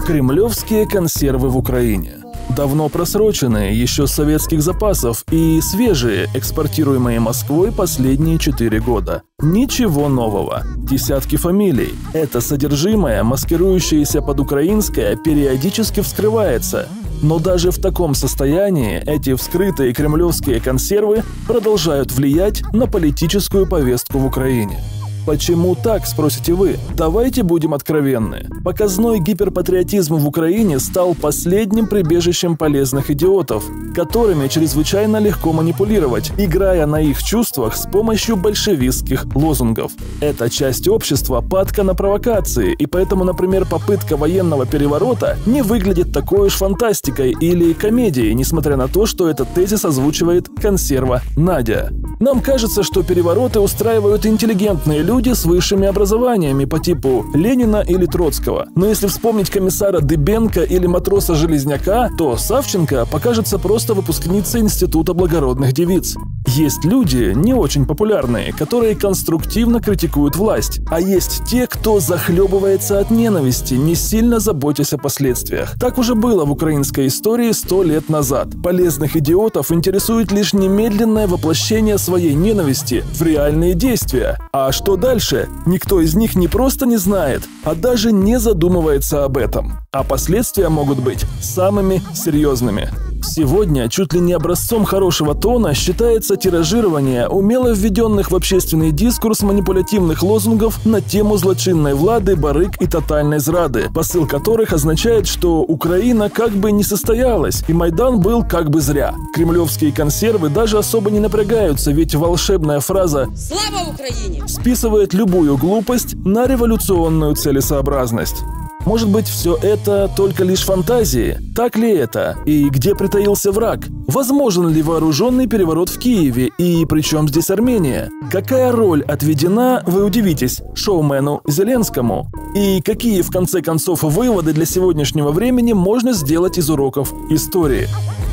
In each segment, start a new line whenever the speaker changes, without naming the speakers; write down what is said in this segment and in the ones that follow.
Кремлевские консервы в Украине. Давно просроченные, еще с советских запасов, и свежие, экспортируемые Москвой последние 4 года. Ничего нового. Десятки фамилий. Это содержимое, маскирующееся под украинское, периодически вскрывается. Но даже в таком состоянии эти вскрытые кремлевские консервы продолжают влиять на политическую повестку в Украине. Почему так, спросите вы? Давайте будем откровенны. Показной гиперпатриотизм в Украине стал последним прибежищем полезных идиотов, которыми чрезвычайно легко манипулировать, играя на их чувствах с помощью большевистских лозунгов. Эта часть общества падка на провокации, и поэтому, например, попытка военного переворота не выглядит такой уж фантастикой или комедией, несмотря на то, что этот тезис озвучивает консерва Надя. Нам кажется, что перевороты устраивают интеллигентные люди с высшими образованиями по типу Ленина или Троцкого. Но если вспомнить комиссара Дыбенко или матроса Железняка, то Савченко покажется просто выпускницей Института благородных девиц. Есть люди, не очень популярные, которые конструктивно критикуют власть, а есть те, кто захлебывается от ненависти, не сильно заботясь о последствиях. Так уже было в украинской истории 100 лет назад. Полезных идиотов интересует лишь немедленное воплощение своей ненависти в реальные действия. А что дальше? Никто из них не просто не знает, а даже не задумывается об этом. А последствия могут быть самыми серьезными. Сегодня чуть ли не образцом хорошего тона считается тиражирование умело введенных в общественный дискурс манипулятивных лозунгов на тему злочинной влады, барыг и тотальной зрады, посыл которых означает, что Украина как бы не состоялась, и Майдан был как бы зря. Кремлевские консервы даже особо не напрягаются, ведь волшебная фраза «Слава Украине!» списывает любую глупость на революционную целесообразность. Может быть, все это только лишь фантазии? Так ли это? И где притаился враг? Возможен ли вооруженный переворот в Киеве? И при чем здесь Армения? Какая роль отведена, вы удивитесь, шоумену Зеленскому? И какие, в конце концов, выводы для сегодняшнего времени можно сделать из уроків історії?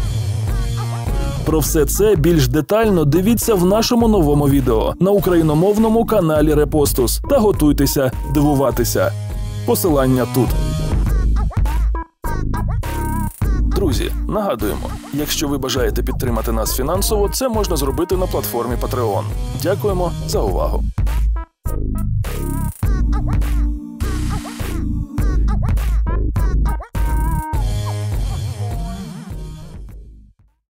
Про все це більш детально дивіться в нашому новому відео на україномовному каналі Репостус. Та готуйтеся дивуватися. Посилання тут. Друзі, нагадуємо, якщо ви бажаєте підтримати нас фінансово, це можна зробити на платформі Patreon. Дякуємо за увагу.